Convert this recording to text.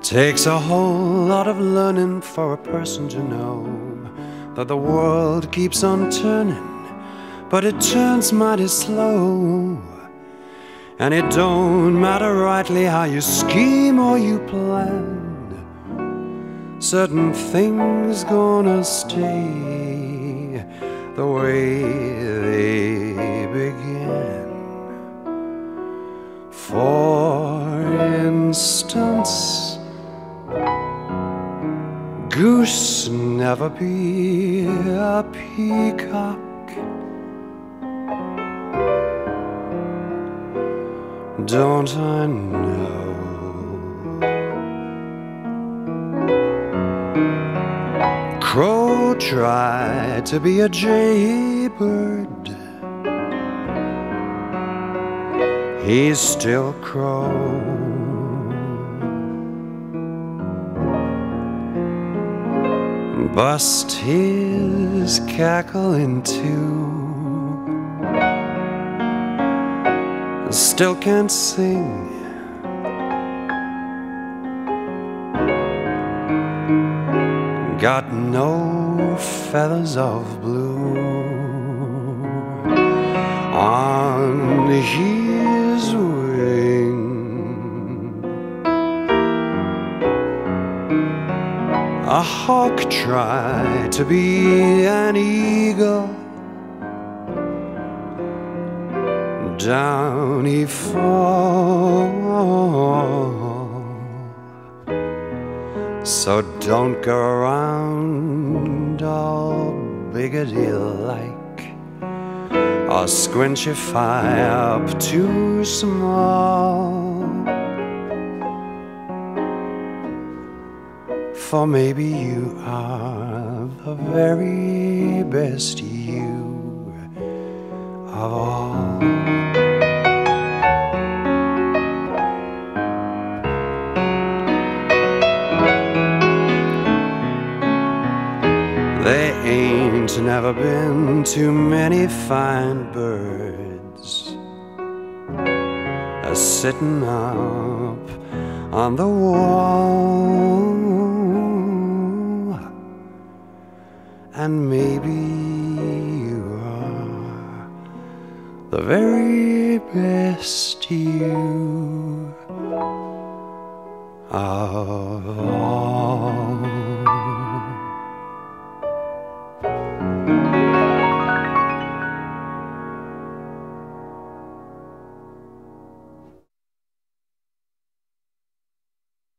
Takes a whole lot of learning for a person to know that the world keeps on turning, but it turns mighty slow. And it don't matter rightly how you scheme or you plan, certain things gonna stay the way they began. For instance, goose never be a peacock. Don't I know? Crow tried to be a jaybird. He's still crow. Bust his cackle in two, still can't sing. Got no feathers of blue on his wing. A hawk tried to be an eagle. Down he fall. So don't go around all biggity-like, or squint your eye up too small. For maybe you are the very best you of all. There ain't never been too many fine birds a-sittin' up on the wall. And maybe you are the very best you of all.